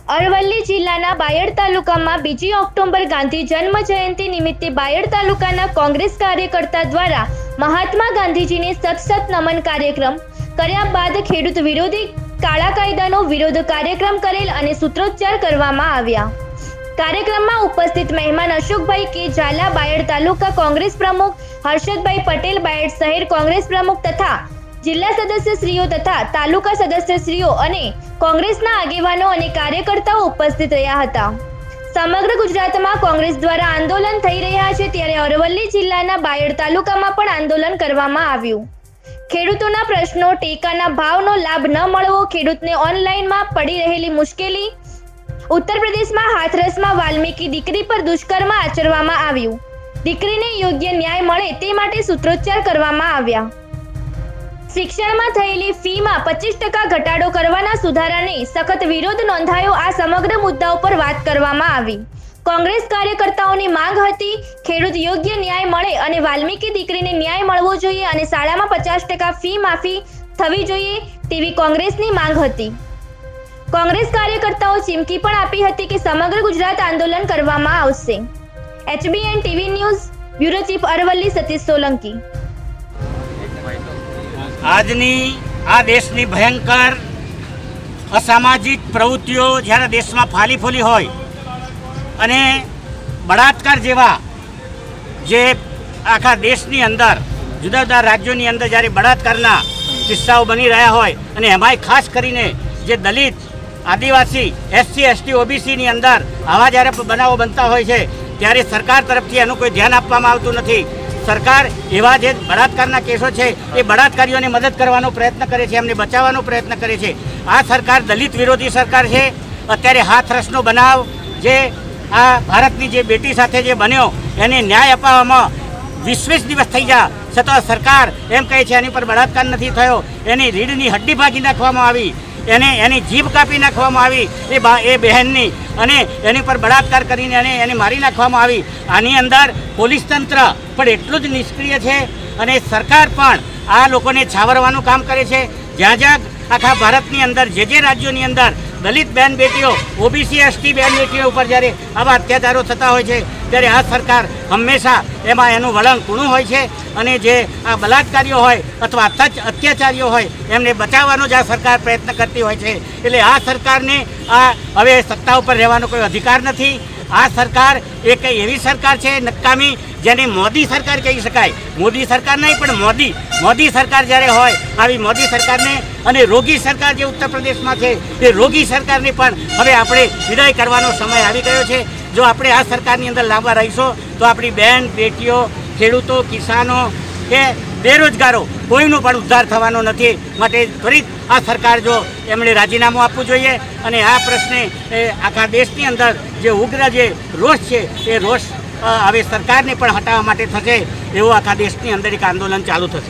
અરવલ્લી જિલ્લાના બાયડ તાલુકામાં 2 ઓક્ટોબર ગાંધી જન્મ જયંતિ નિમિત્તે બાયડ તાલુકાના કોંગ્રેસ કાર્યકર્તા દ્વારા મહાત્મા ગાંધીજીને સત નમન કાર્યક્રમ કર્યા બાદ ખેડૂત વિરોધી કાળા કાયદાનો વિરોધ કાર્યક્રમ કરેલ અને સૂત્રોચ્ચાર કરવામાં આવ્યા। કાર્યક્રમમાં ઉપસ્થિત મહેમાન અશોકભાઈ કે ઝાલા બાયડ તાલુકા કોંગ્રેસ પ્રમુખ, હર્ષદભાઈ પટેલ બાયડ શહેર કોંગ્રેસ પ્રમુખ તથા जिला सदस्यश्रीओ तथा तालुका सदस्यश्रीओ अने कोंग्रेसना आगेवानो अने कार्यकर्ताओ उपस्थित रह्या हता। समग्र गुजरातमां कोंग्रेस द्वारा आंदोलन थई रह्या छे त्यारे अरवल्ली जिल्लाना बायड तालुकामां पण आंदोलन करवामां आव्युं। खेडूतोना प्रश्नो, टेकाना भावनो लाभ न मळवो, खेडूतने ऑनलाइनमां पड़ी रहेली मुश्केली, उत्तर प्रदेशमां हाथरसमां वाल्मीकी दीकरी पर दुष्कर्म आचरवामां आव्युं। दीकरीने योग्य न्याय मळे ते माटे सूत्रोच्चार करवामां आव्या। शिक्षण में थयेली फी में 25% घटाडो करवाना सुधाराने सखत विरोध नोंधायो। आ समग्र मुद्दाओं पर बात करवामां आवी। कोंग्रेस कार्यकर्ताओनी मांग हती खेडूत योग्य न्याय मळे अने वाल्मीकी दीकरीने न्याय मळवो जोईए अने शाळामां 50% फी माफी थवी जोईए तेवी कोंग्रेसनी मांग हती। कोंग्रेस कार्यकर्ताओ चीमकी पण आपी हती के समग्र गुजरात आंदोलन करवामां आवशे। HBN TV news bureau chief Aravalli Satish Solanki. आजनी आ देशनी भयंकर असामाजिक प्रवृत्तिओ ज्यारे देश में फाली फूली होय अने बलात्कार जेवा जे आखा देशनी अंदर जुदा जुदा राज्योनी अंदर ज्यारे बलात्कारना किस्साओ बनी रह्या होय अने एमांय खास करीने जे दलित, आदिवासी, SC, ST, OBC नी अंदर आवा ज्यारे बनावो बनता होय छे त्यारे सरकार तरफथी एनुं कोई ध्यान आपवामां आवतुं नथी। सरकार एवा जे बलात्कारना केसो छे ए बलात्कारीओने मदद करवानो प्रयत्न करे छे, एमने बचाववानो प्रयत्न करे छे। आ सरकार दलित विरोधी सरकार छे। अत्यारे हाथरसनो बनाव जे आ भारतनी जे बेटी साथे जे बन्यो एने न्याय अपाववामां 20 दिवस थई गया छतां सरकार एम कहे छे एनी पर बलात्कार नथी थयो, एनी रीढ़नी हड्डी भागी नाखवामां आवी, एनी जीभ कापी नाखवामां आवी ए बहननी अने एनी पर बलात्कार करीने एने मारी नाखवामां आवी। आनी अंदर पोलीस तंत्र पण एटलुं ज निष्क्रिय छे अने सरकार पण आ लोकोने छावरवानुं काम करे छे। ज्यां ज्यां आखा भारतनी अंदर जे राज्योनी अंदर दलित बहन बेटीओ, OBC, ST बहन बेटीओ पर ज्यारे आवा अत्याचारो थता होय छे त्यारे आ सरकार हमेशा एमां एनुं वळण कूणुं होय छे अने जे आ बलात्कारीओ होय अथवा अत्याचारीओ होय एमने बचाववानो ज आ सरकार प्रयत्न करती होय छे। एटले आ सरकारने आ हवे सत्ता उपर रहेવાનો कोई अधिकार नथी। आ सरकार एक एवी सरकार छे नकामी जेने मोदी सरकार कही शकाय। मोदी सरकार नहीं पण मोदी सरकार ज्यारे होय आवी मोदी सरकार ने अने रोगी सरकार जे उत्तर प्रदेश में छे ए रोगी सरकार ने पण हवे आपणे विदाय करवानो समय आवी गयो छे। जो आपणे आ सरकारनी अंदर लांबा रहीशो तो आपणी बहन बेटीओ, खेडूतो, किसानो के बेरोजगारो कोईनो पण उद्धार थवानो नथी। माटे त्वरित आ सरकार जो एमणे राजीनामું આપવું જોઈએ અને આ પ્રશ્ને આખા દેશની અંદર જે ઉગ્ર જે રોષ છે એ રોષ હવે સરકારને પણ હટાવવા માટે થશે એવું આખા દેશની અંદર એક આંદોલન ચાલુ થશે।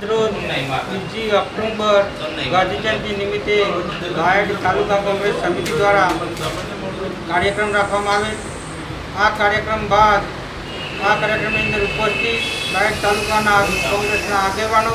2 ઓક્ટોબર ગાંધી જયંતિ નિમિત્તે બાયડ તાલુકા કોંગ્રેસ સમિતિ દ્વારા કાર્યક્રમ રાખવામાં આવે। આ કાર્યક્રમ બાદ આ કાર્યક્રમની અંદર ઉપસ્થિત બાયડ તાલુકાના કોંગ્રેસના આગેવાનો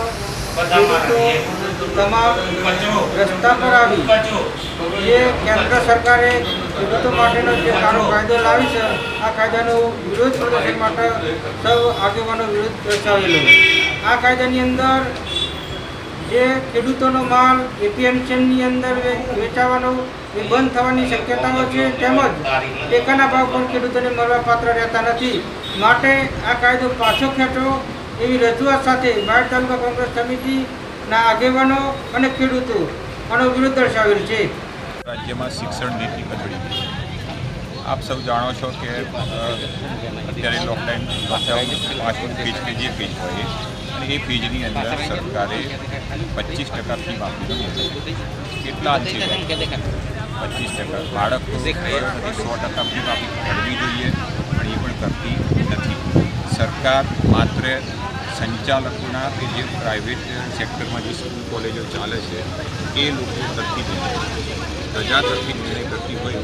તમામ રસ્તા પર આવી જે કેન્દ્ર સરકારે ખેડૂતો માટેનો જે કાળો કાયદો લાવી છે આ કાયદાનો વિરોધ પ્રદર્શન માટે સૌ આગેવાનો વિરોધ દર્શાવેલો। આ કાયદાની અંદર જે ખેડૂતોનો માલ APMCની અંદર વેચાવાનો એ બંધ થવાની શક્યતાઓ છે તેમજ ટેકાના ભાવ પણ ખેડૂતોને મળવાપાત્ર રહેતા નથી। માટે આ કાયદો પાછો ખેંચો એવી રજૂઆત સાથે બાયડ તાલુકા કોંગ્રેસ સમિતિના આગેવાનો અને ખેડૂતો આનો વિરોધ દર્શાવેલ છે। રાજ્યમાં શિક્ષણ નીતિ બદલી ગઈ। આપ સૌ જાણો છો કે અત્યારે લોકડાઉન પાછળ ફીજ કે જે ફીજ હોય અને એ ફીજની અંદર સરકારે 25% ફી માફીનો નિર્ણય કેટલા અંશે 25% બાળકો 100% ફી માફી કરવી જોઈએ પણ એ પણ કરતી નથી। સરકાર માત્ર સંચાલકોના કે જે પ્રાઇવેટ સેક્ટરમાં જે સ્કૂલ કોલેજો ચાલે છે એ લોકો કરતી પ્રજા તરફી નિર્ણય કરતી હોય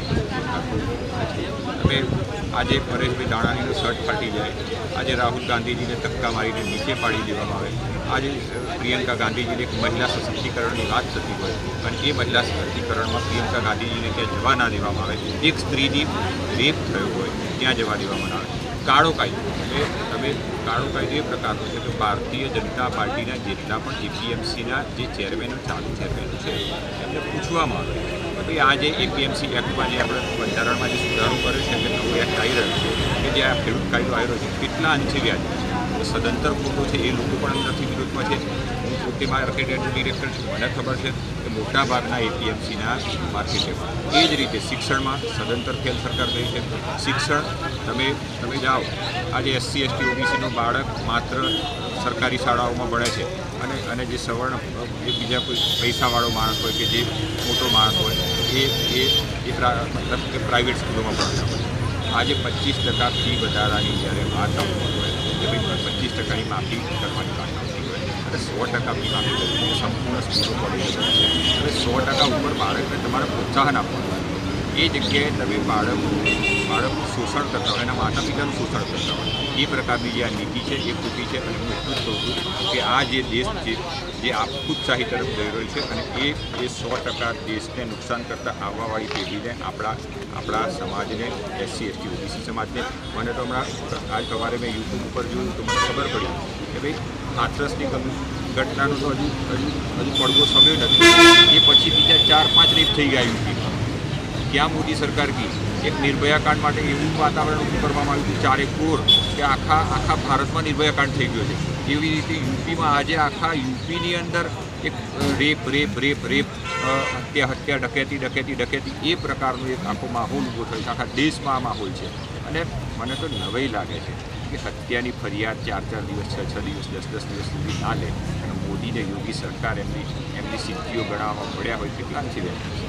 તમે આજે પરેશભાઈ દાણાણીનો શર્ટ ફાટી જાય, આજે રાહુલ ગાંધીજીને ધક્કા મારીને નીચે પાડી દેવામાં આવે આજે પ્રિયંકા ગાંધીજીને એક મહિલા સશક્તિકરણની વાત થતી હોય અને એ મહિલા સશક્તિકરણમાં પ્રિયંકા ગાંધીજીને ત્યાં જવા ના દેવામાં આવે, એક સ્ત્રીની રેપ થયો હોય ત્યાં જવા દેવામાં આવે. કાળો કાયદો એટલે તમે કાળો કાયદો એ પ્રકારનો છે કે ભારતીય જનતા પાર્ટીના જેટલા પણ એપીએમસીના જે ચેરમેનો ચાલુ ચેરમેનો છે એમને પૂછવામાં આવે કે ભાઈ આ જે એપીએમસી એક્ટમાં જે આપણે બંધારણમાં જે સુધારો કર્યો છે કે નવો એક્ટ આવી રહ્યો છે કે જે આ ખેડૂત કાયદો આવી રહ્યો છે કેટલા અંશે વ્યાજબી છે, સદંતર ખોટો છે, એ લોકો પણ અંદરથી વિરોધમાં છે. હું પોતે માર્કેટ ડિરેક્ટર છું, મને ખબર છે કે મોટાભાગના એપીએમસીના માર્કેટમાં એ જ રીતે શિક્ષણમાં સદંતર ફેલ સરકાર ગઈ છે. શિક્ષણ તમે જાઓ, આજે એસસી એસટી ઓબીસીનો બાળક માત્ર સરકારી શાળાઓમાં ભણે છે અને જે સવર્ણ જે બીજા કોઈ પૈસાવાળો માણસ હોય કે જે મોટો માણસ હોય મતલબ કે પ્રાઇવેટ સ્કૂલોમાં ભણતા હોય. આજે 25% ફી વધારાની જ્યારે વાત આવતી હોય કે ભાઈ 25%ની માફી કરવાની વાત આવતી હોય અને 100% ફી માફી કરવી સંપૂર્ણ સ્કૂલો કોલેજો છે. હવે 100% ઉપર બાળકને તમારે પ્રોત્સાહન આપવાનું. એ જગ્યાએ તમે બાળકનું શોષણ કરતા હોય, એના માતા પિતાનું શોષણ કરતા હોય, એ પ્રકારની જે આ નીતિ છે એ ખોટી છે. અને હું એટલું જ કહું છું કે આ જે દેશ છે જે ખુદશાહી તરફ જઈ રહ્યો છે અને એ 100% દેશને નુકસાન કરતાં આવવાવાળી પેઢીને આપણા સમાજને એસસી એસટી ઓબીસી સમાજને. મને તો હમણાં આજ સવારે મેં યુટ્યુબ ઉપર જોયું તો મને ખબર પડી કે ભાઈ હાથરસની ઘટનાનો તો હજુ પડવો સમય નથી, એ પછી બીજા 4-5 રેપ થઈ ગયા યુપીમાં. ક્યાં મોદી સરકાર કી એક નિર્ભયા કાંડ માટે એવું વાતાવરણ ઊભું કરવામાં આવ્યું હતું ચારે કોર કે આખા ભારતમાં નિર્ભયા કાંડ થઈ ગયો છે. એવી રીતે યુપીમાં આજે આખા યુપીની અંદર એક રેપ હત્યા ડકેતી એ પ્રકારનો એક આખો માહોલ ઊભો થયો છે. આખા દેશમાં આ માહોલ છે. અને મને તો નવાઈ લાગે છે કે હત્યાની ફરિયાદ 4-4 દિવસ 6-6 દિવસ 10-10 દિવસ સુધી ના લે અને મોદીને યોગી સરકાર એમની સિદ્ધિઓ ગણાવવામાં પડ્યા હોય કેટલા છે.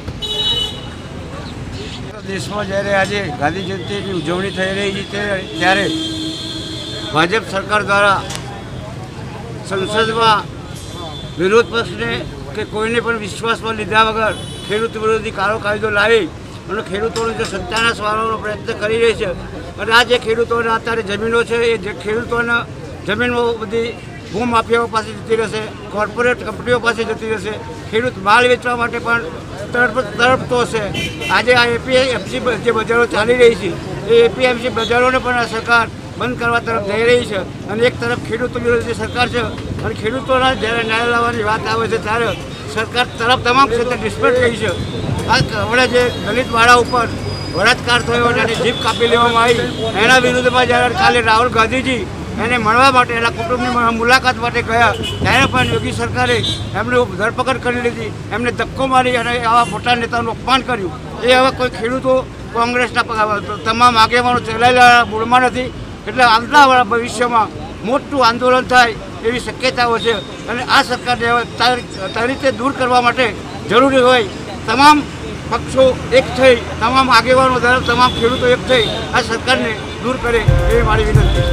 દેશમાં જ્યારે આજે ગાંધી જયંતિની ઉજવણી થઈ રહી છે ત્યારે ભાજપ સરકાર દ્વારા સંસદમાં વિરોધ પક્ષને કે કોઈને પણ વિશ્વાસમાં લીધા વગર ખેડૂત વિરોધી કાળો કાયદો લાવી અને ખેડૂતોને જે સત્યાનાશ વાળવાનો પ્રયત્ન કરી રહી છે. અને આ જે ખેડૂતોના અત્યારે જમીનો છે એ જે ખેડૂતોના જમીનો બધી ભૂમાફિયાઓ પાસે જતી રહેશે, કોર્પોરેટ કંપનીઓ પાસે જતી રહેશે. ખેડૂત માલ વેચવા માટે પણ તરફતો હશે. આજે આ એપીએમસી જે બજારો ચાલી રહી છે એ એપીએમસી બજારોને પણ આ સરકાર બંધ કરવા તરફ જઈ રહી છે. અને એક તરફ ખેડૂતો વિરોધી સરકાર છે અને ખેડૂતોના જ્યારે ન્યાય લાવવાની વાત આવે છે ત્યારે સરકાર તરફ તમામ ક્ષેત્રે નિષ્ફળ ગઈ છે. આ હમણાં જે દલિત વાળા ઉપર બળાત્કાર થયો અને એની જીભ કાપી લેવામાં આવી એના વિરુદ્ધમાં જ્યારે કાલે રાહુલ ગાંધીજી એને મળવા માટે એના કુટુંબની મુલાકાત માટે ગયા ત્યારે પણ યોગી સરકારે એમની ધરપકડ કરી લીધી, એમને ધક્કો મારી અને આવા મોટા નેતાનું અપમાન કર્યું. એ હવે કોઈ ખેડૂતો કોંગ્રેસના તમામ આગેવાનો ચલાયેલા મૂળમાં નથી. એટલે આવનારા ભવિષ્યમાં મોટું આંદોલન થાય એવી શક્યતાઓ છે. અને આ સરકારને હવે તરીકે દૂર કરવા માટે જરૂરી હોય તમામ પક્ષો એક થઈ, તમામ આગેવાનો દ્વારા તમામ ખેડૂતો એક થઈ આ સરકારને દૂર કરે એવી મારી વિનંતી છે.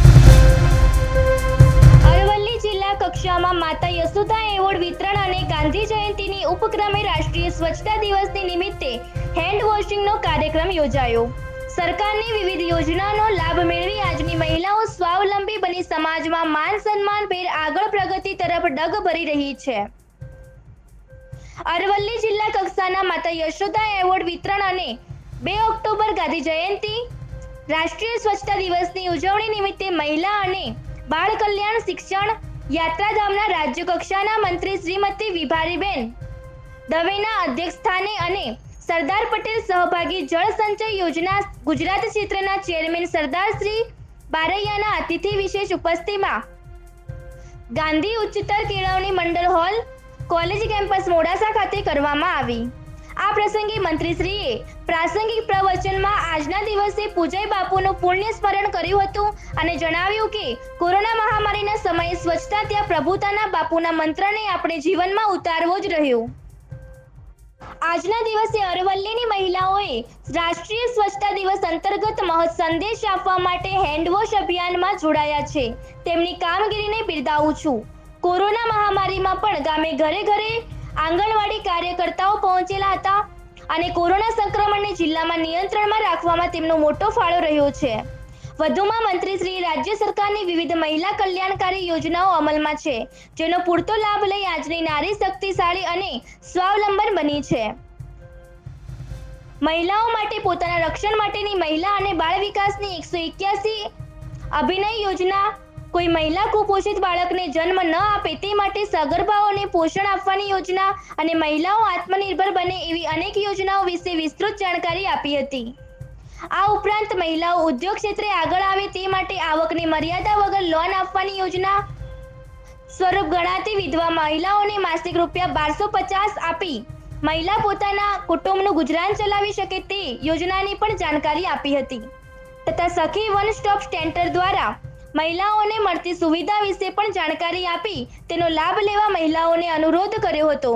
કક્ષામાં માતા યશોદા એવોર્ડ વિતરણ અને ગાંધી જયંતિની ઉપક્રમે રાષ્ટ્રીય સ્વચ્છતા દિવસની નિમિત્તે હેન્ડ વોશિંગનો કાર્યક્રમ યોજાયો. સરકારની વિવિધ યોજનાનો લાભ મેળવી આજની મહિલાઓ સ્વાવલંબી બની સમાજમાં માન સન્માન ભેર આગળ પ્રગતિ તરફ ડગ ભરી રહી છે. અરવલ્લી જિલ્લા કક્ષાના માતા યશોદા એવોર્ડ વિતરણ અને 2 ઓક્ટોબર ગાંધી જયંતિ રાષ્ટ્રીય સ્વચ્છતા દિવસની ઉજવણી નિમિત્તે મહિલા અને બાળ કલ્યાણ શિક્ષણ યાત્રાધામના રાજ્ય કક્ષાના મંત્રી શ્રીમતી વિભારીબેન દવેના અધ્યક્ષસ્થાને અને સરદાર પટેલ સહભાગી જળ સંચય યોજના ગુજરાત ક્ષેત્રના ચેરમેન સરદાર શ્રી બારૈયાના અતિથિ વિશેષ ઉપસ્થિતિમાં ગાંધી ઉચ્ચતર કેળવણી મંડળ હોલ કોલેજ કેમ્પસ મોડાસા ખાતે કરવામાં આવી. આ પ્રસંગે મંત્રીશ્રીએ પ્રાસંગિક પ્રવચનમાં આજના દિવસે પૂજ્ય બાપુનું પુણ્ય સ્મરણ કર્યું હતું અને જણાવ્યું કે કોરોના મહામારીના સમયે સ્વચ્છતા ત્યાં પ્રભુતાના બાપુના મંત્રને આપણે જીવનમાં ઉતારવો જ રહ્યો. આજના દિવસે અરવલ્લીની મહિલાઓએ રાષ્ટ્રીય સ્વચ્છતા દિવસ અંતર્ગત મહৎ સંદેશ આપવા માટે હેન્ડવોશ અભિયાનમાં જોડાયા છે. તેમની કામગીરીને બિરદાવું છું. કોરોના મહામારીમાં પણ ગામે ઘરે ઘરે આંગણવાડી કાર્યકર્તાઓ પહોંચેલા હતા અને કોરોના સંક્રમણને જિલ્લામાં નિયંત્રણમાં રાખવામાં તેમનો મોટો ફાળો રહ્યો છે. વધુમાં મંત્રીશ્રીએ રાજ્ય સરકારની વિવિધ મહિલા કલ્યાણકારી યોજનાઓ અમલમાં છે, જેનો પૂરતો લાભ લઈ આજની નારી શક્તિશાળી અને સ્વાવલંબન બની છે. મહિલાઓ માટે પોતાના રક્ષણ માટેની મહિલા અને બાળ વિકાસની 181 અભિનય યોજના, કોઈ મહિલા કુપોષિત બાળકને જન્મ ન આપે તે માટે સગર્ભાઓને પોષણ આપવાની યોજના અને મહિલાઓ આત્મનિર્ભર બને એવી અનેક યોજનાઓ વિશે વિસ્તૃત જાણકારી આપી હતી. આ ઉપરાંત મહિલાઓ ઉદ્યોગ ક્ષેત્રે આગળ આવે તે માટે આવકની મર્યાદા વગર લોન આપવાની યોજના, સ્વરૂપ ગણાતી વિધવા મહિલાઓને માસિક ₹1250 આપી મહિલા પોતાના કુટુંબનું ગુજરાન ચલાવી શકે તે યોજનાની પણ જાણકારી આપી હતી તથા સખી વન સ્ટોપ સેન્ટર દ્વારા મહિલાઓને મળતી સુવિધા વિશે પણ જાણકારી આપી તેનો લાભ લેવા મહિલાઓને અનુરોધ કર્યો હતો.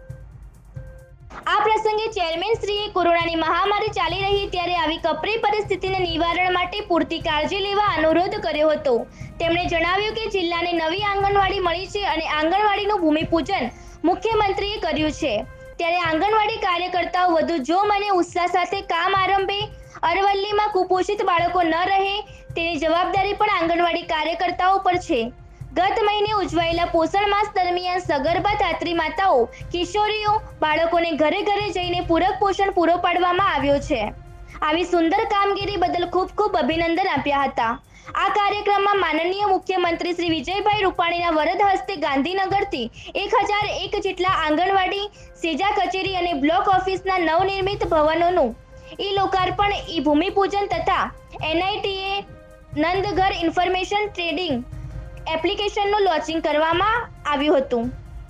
આ પ્રસંગે ચેરમેનશ્રીએ કોરોનાની મહામારી ચાલી રહી ત્યારે આવી કપરી પરિસ્થિતિને નિવારણ માટે પૂરતી કાળજી લેવા અનુરોધ કર્યો હતો. તેમણે જણાવ્યું કે જિલ્લાને નવી આંગણવાડી મળી છે અને આંગણવાડીનું ભૂમિપૂજન મુખ્યમંત્રીએ કર્યું છે, ત્યારે આંગણવાડી કાર્યકર્તાઓ વધુ જોમ અને ઉત્સાહ સાથે કામ આરંભે. અરવલ્લીમાં કુપોષિત બાળકો ન રહે તેની જવાબદારી પણ આંગણવાડી કાર્યકર્તાઓ પર છે. ગત મહિને ઉજવાયેલા પોષણ માસ દરમિયાન સગર્ભા ધાત્રી માતાઓ, કિશોરીઓ, બાળકોને ઘરે ઘરે જઈને પૂરક પોષણ પૂરો પાડવામાં આવ્યો છે. આવી સુંદર કામગીરી બદલ ખૂબ ખૂબ અભિનંદન આપ્યા હતા. આ કાર્યક્રમમાં માનનીય મુખ્યમંત્રી શ્રી વિજયભાઈ રૂપાણીના વરદ હસ્તે ગાંધીનગરથી 1001 જેટલા આંગણવાડી, સેજા કચેરી અને બ્લોક ઓફિસના નવનિર્મિત ભવનોનું લોકાર્પણ, ભૂમિપૂજન તથા NITA નંદઘર ઇન્ફોર્મેશન ટ્રેડિંગ એપ્લિકેશનનું લોન્ચિંગ કરવામાં આવ્યું હતું.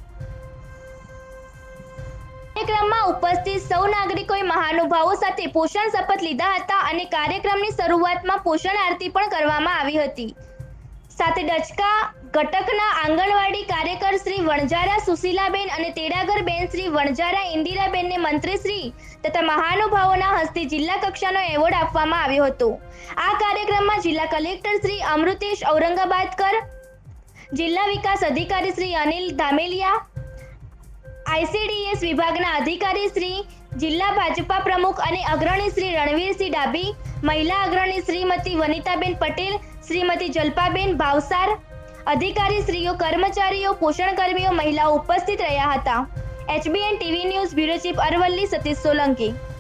કાર્યક્રમમાં ઉપસ્થિત સૌ નાગરિકોએ મહાનુભાવો સાથે પોષણ શપથ લીધા હતા અને કાર્યક્રમની શરૂઆતમાં પોષણ આરતી પણ કરવામાં આવી હતી. સાથે ડચકા ઘટકના આંગણવાડી કાર્યકર શ્રી વણજારા સુશીલાબેન અને તેડાગર બેન શ્રી વણજારા ઇન્દિરાબેનને મંત્રીશ્રી તથા મહાનુભાવોના હસ્તે જિલ્લા કક્ષાનો એવોર્ડ આપવામાં આવ્યો હતો. આ કાર્યક્રમમાં જિલ્લા કલેક્ટર શ્રી અમૃતેશ ઔરંગાબાદકર, જિલ્લા વિકાસ અધિકારી શ્રી અનિલ ધામેલિયા, ICDS વિભાગના અધિકારી શ્રી, જિલ્લા ભાજપા પ્રમુખ અને અગ્રણી શ્રી રણવીરસિંહ ડાભી, મહિલા અગ્રણી શ્રીમતી વનિતાબેન પટેલ, શ્રીમતી જલ્પાબેન ભાવસાર, અધિકારી શ્રીઓ, કર્મચારીઓ, પોષણ કર્મીઓ, મહિલાઓ ઉપસ્થિત રહ્યા હતા. HBN TV news bureau chief Aravalli Satish Solanki.